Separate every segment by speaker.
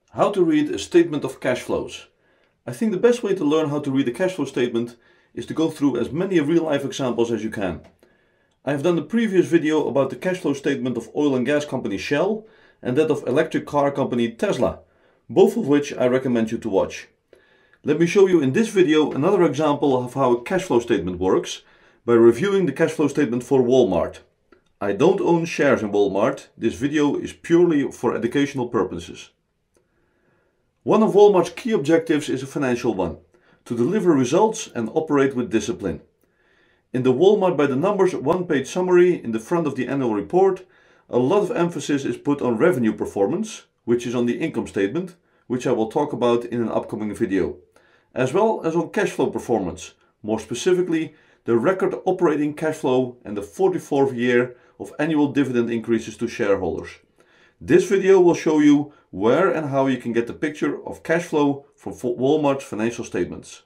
Speaker 1: How to read a statement of cash flows. I think the best way to learn how to read a cash flow statement is to go through as many real-life examples as you can. I have done a previous video about the cash flow statement of oil and gas company Shell and that of electric car company Tesla, both of which I recommend you to watch. Let me show you in this video another example of how a cash flow statement works by reviewing the cash flow statement for Walmart. I don't own shares in Walmart. This video is purely for educational purposes. One of Walmart's key objectives is a financial one, to deliver results and operate with discipline. In the Walmart by the numbers one-page summary in the front of the annual report, a lot of emphasis is put on revenue performance, which is on the income statement, which I will talk about in an upcoming video, as well as on cash flow performance, more specifically the record operating cash flow and the 44th year of annual dividend increases to shareholders. This video will show you where and how you can get the picture of cash flow from Walmart's financial statements.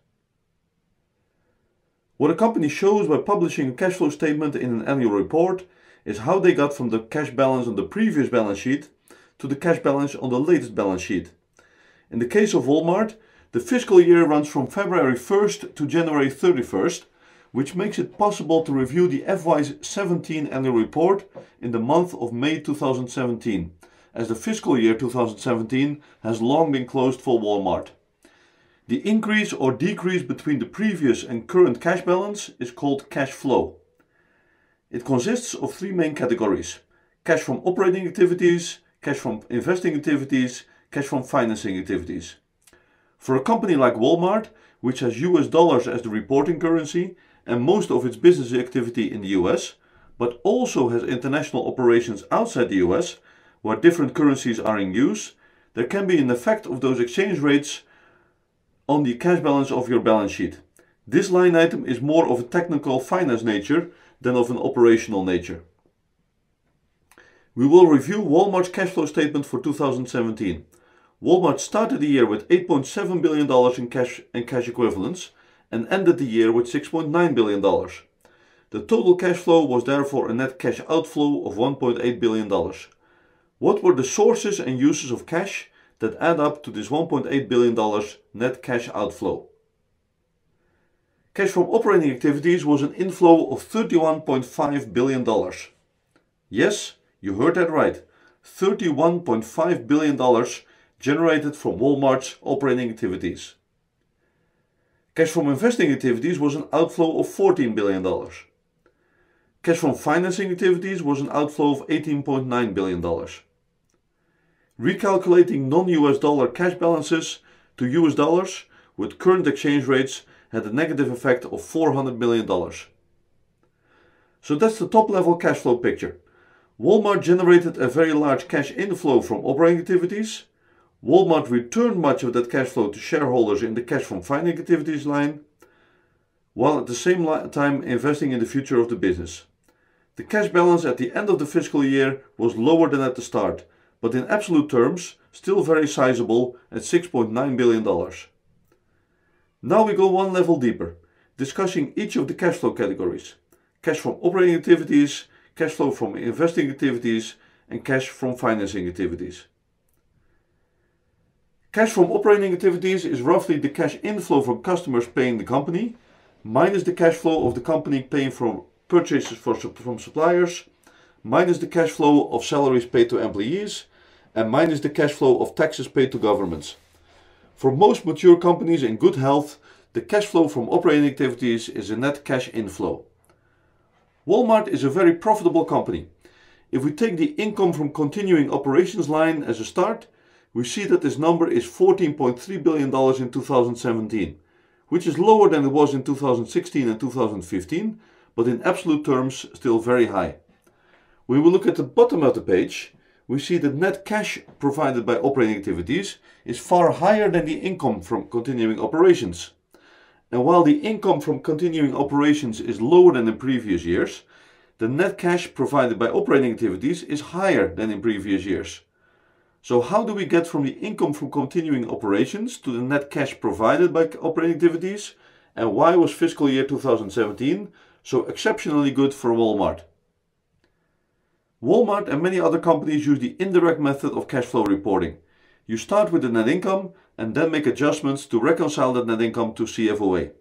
Speaker 1: What a company shows by publishing a cash flow statement in an annual report is how they got from the cash balance on the previous balance sheet to the cash balance on the latest balance sheet. In the case of Walmart, the fiscal year runs from February 1st to January 31st, which makes it possible to review the FY17 annual report in the month of May 2017, as the fiscal year 2017 has long been closed for Walmart. The increase or decrease between the previous and current cash balance is called cash flow. It consists of three main categories: cash from operating activities, cash from investing activities, cash from financing activities. For a company like Walmart, which has US dollars as the reporting currency and most of its business activity in the US, but also has international operations outside the US, where different currencies are in use, there can be an effect of those exchange rates on the cash balance of your balance sheet. This line item is more of a technical finance nature than of an operational nature. We will review Walmart's cash flow statement for 2017. Walmart started the year with $8.7 billion in cash and cash equivalents and ended the year with $6.9 billion. The total cash flow was therefore a net cash outflow of $1.8 billion. What were the sources and uses of cash that add up to this $1.8 billion net cash outflow? Cash from operating activities was an inflow of $31.5 billion. Yes, you heard that right. $31.5 billion generated from Walmart's operating activities. Cash from investing activities was an outflow of $14 billion. Cash from financing activities was an outflow of $18.9 billion. Recalculating non-US dollar cash balances to US dollars with current exchange rates had a negative effect of $400 million. So that's the top level cash flow picture. Walmart generated a very large cash inflow from operating activities. Walmart returned much of that cash flow to shareholders in the cash from financing activities line, while at the same time investing in the future of the business. The cash balance at the end of the fiscal year was lower than at the start, but in absolute terms still very sizable at $6.9 billion. Now we go one level deeper, discussing each of the cash flow categories: cash from operating activities, cash flow from investing activities, and cash from financing activities. Cash from operating activities is roughly the cash inflow from customers paying the company, minus the cash flow of the company paying for purchases from suppliers, minus the cash flow of salaries paid to employees, and minus the cash flow of taxes paid to governments. For most mature companies in good health, the cash flow from operating activities is a net cash inflow. Walmart is a very profitable company. If we take the income from continuing operations line as a start, we see that this number is $14.3 billion in 2017, which is lower than it was in 2016 and 2015, but in absolute terms still very high. When we look at the bottom of the page, we see that net cash provided by operating activities is far higher than the income from continuing operations. And while the income from continuing operations is lower than in previous years, the net cash provided by operating activities is higher than in previous years. So how do we get from the income from continuing operations to the net cash provided by operating activities, and why was fiscal year 2017 so exceptionally good for Walmart? Walmart and many other companies use the indirect method of cash flow reporting. You start with the net income and then make adjustments to reconcile that net income to CFOA.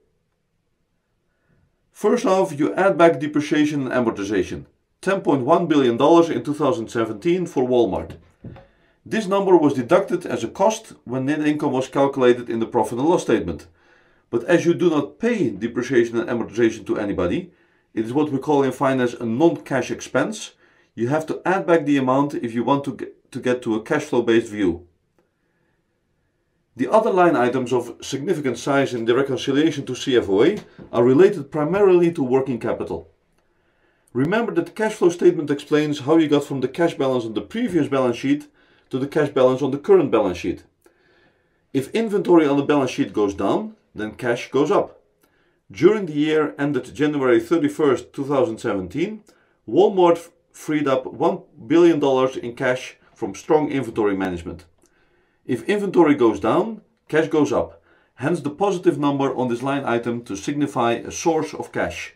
Speaker 1: First off, you add back depreciation and amortization, $10.1 billion in 2017 for Walmart. This number was deducted as a cost when net income was calculated in the profit and loss statement. But as you do not pay depreciation and amortization to anybody, it is what we call in finance a non-cash expense. You have to add back the amount if you want to get to a cash flow based view. The other line items of significant size in the reconciliation to CFOA are related primarily to working capital. Remember that the cash flow statement explains how you got from the cash balance on the previous balance sheet to the cash balance on the current balance sheet. If inventory on the balance sheet goes down, then cash goes up. During the year ended January 31st, 2017, Walmart freed up $1 billion in cash from strong inventory management. If inventory goes down, cash goes up, hence the positive number on this line item to signify a source of cash.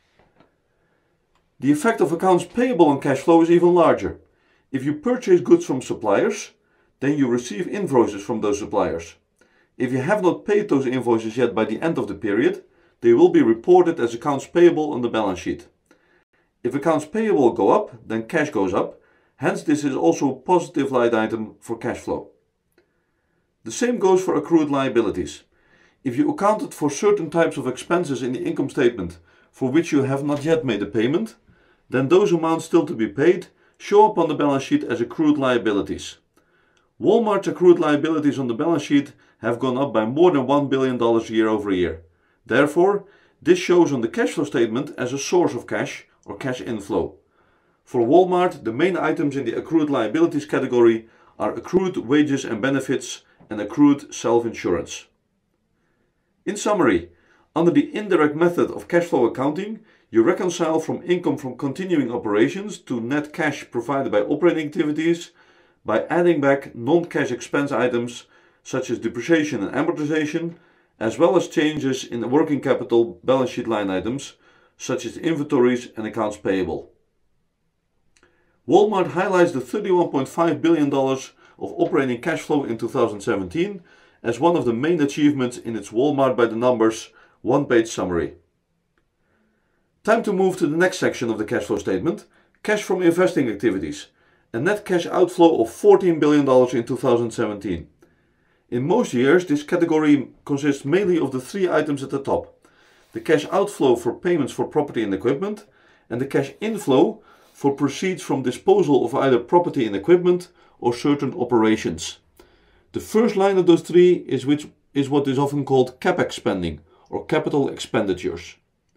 Speaker 1: The effect of accounts payable on cash flow is even larger. If you purchase goods from suppliers, then you receive invoices from those suppliers. If you have not paid those invoices yet by the end of the period, they will be reported as accounts payable on the balance sheet. If accounts payable go up, then cash goes up, hence this is also a positive line item for cash flow. The same goes for accrued liabilities. If you accounted for certain types of expenses in the income statement for which you have not yet made a payment, then those amounts still to be paid show up on the balance sheet as accrued liabilities. Walmart's accrued liabilities on the balance sheet have gone up by more than $1 billion year over year. Therefore, this shows on the cash flow statement as a source of cash or cash inflow. For Walmart, the main items in the accrued liabilities category are accrued wages and benefits and accrued self-insurance. In summary, under the indirect method of cash flow accounting, you reconcile from income from continuing operations to net cash provided by operating activities by adding back non-cash expense items such as depreciation and amortization, as well as changes in the working capital balance sheet line items such as inventories and accounts payable. Walmart highlights the $31.5 billion of operating cash flow in 2017 as one of the main achievements in its Walmart by the numbers one-page summary. Time to move to the next section of the cash flow statement, cash from investing activities, a net cash outflow of $14 billion in 2017. In most years, this category consists mainly of the three items at the top: the cash outflow for payments for property and equipment, and the cash inflow for proceeds from disposal of either property and equipment or certain operations. The first line of those three is what is often called CapEx spending or capital expenditures.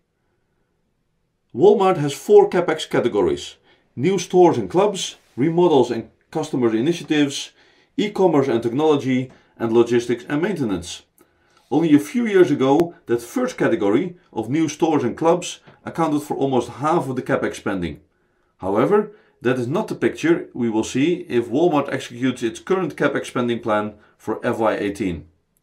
Speaker 1: Walmart has four CapEx categories: new stores and clubs, remodels and customer initiatives, e-commerce and technology, and logistics and maintenance. Only a few years ago, that first category of new stores and clubs accounted for almost half of the CapEx spending. However, that is not the picture we will see if Walmart executes its current CapEx spending plan for FY18.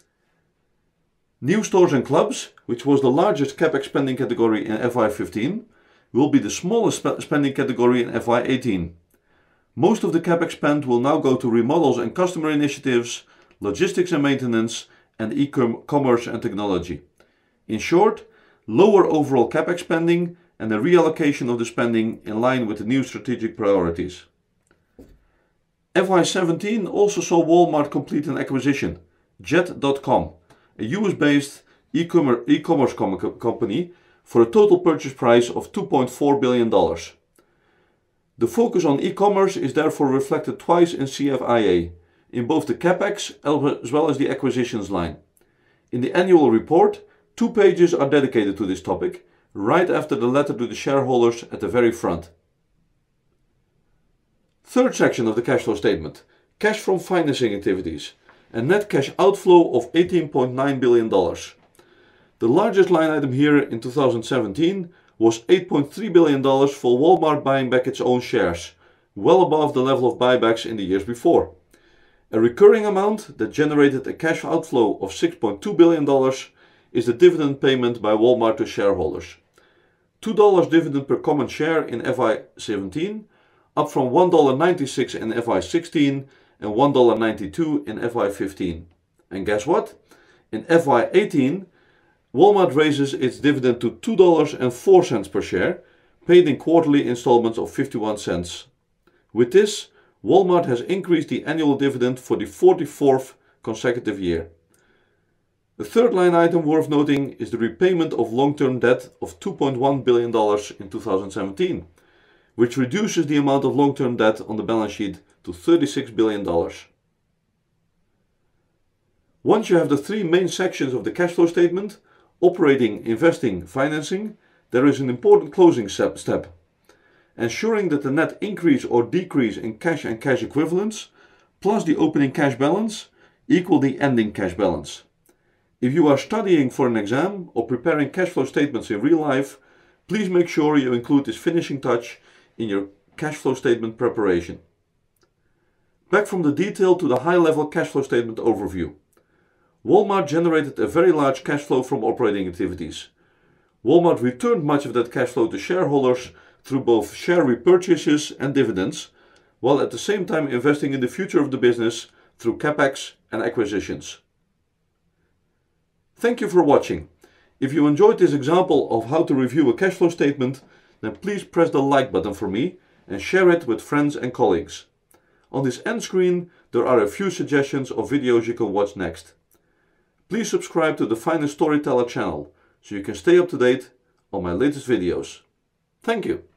Speaker 1: New stores and clubs, which was the largest CapEx spending category in FY15, will be the smallest spending category in FY18. Most of the CapEx spend will now go to remodels and customer initiatives, logistics and maintenance, and e-commerce and technology. In short, lower overall CapEx spending and a reallocation of the spending in line with the new strategic priorities. FY17 also saw Walmart complete an acquisition, Jet.com, a US-based e-commerce company, for a total purchase price of $2.4 billion. The focus on e-commerce is therefore reflected twice in CFIA, in both the CapEx as well as the acquisitions line. In the annual report, 2 pages are dedicated to this topic, right after the letter to the shareholders at the very front. Third section of the cash flow statement, cash from financing activities, a net cash outflow of $18.9 billion. The largest line item here in 2017 was $8.3 billion for Walmart buying back its own shares, well above the level of buybacks in the years before. A recurring amount that generated a cash outflow of $6.2 billion is the dividend payment by Walmart to shareholders. $2 dividend per common share in FY17, up from $1.96 in FY16 and $1.92 in FY15. And guess what? In FY18, Walmart raises its dividend to $2.04 per share, paid in quarterly installments of 51 cents. With this, Walmart has increased the annual dividend for the 44th consecutive year. The third line item worth noting is the repayment of long-term debt of $2.1 billion in 2017, which reduces the amount of long-term debt on the balance sheet to $36 billion. Once you have the three main sections of the cash flow statement, operating, investing, financing, there is an important closing step, ensuring that the net increase or decrease in cash and cash equivalents plus the opening cash balance equal the ending cash balance. If you are studying for an exam or preparing cash flow statements in real life, please make sure you include this finishing touch in your cash flow statement preparation. Back from the detail to the high-level cash flow statement overview. Walmart generated a very large cash flow from operating activities. Walmart returned much of that cash flow to shareholders through both share repurchases and dividends, while at the same time investing in the future of the business through CapEx and acquisitions. Thank you for watching. If you enjoyed this example of how to review a cash flow statement, then please press the like button for me and share it with friends and colleagues. On this end screen, there are a few suggestions of videos you can watch next. Please subscribe to the Finance Storyteller channel so you can stay up to date on my latest videos. Thank you.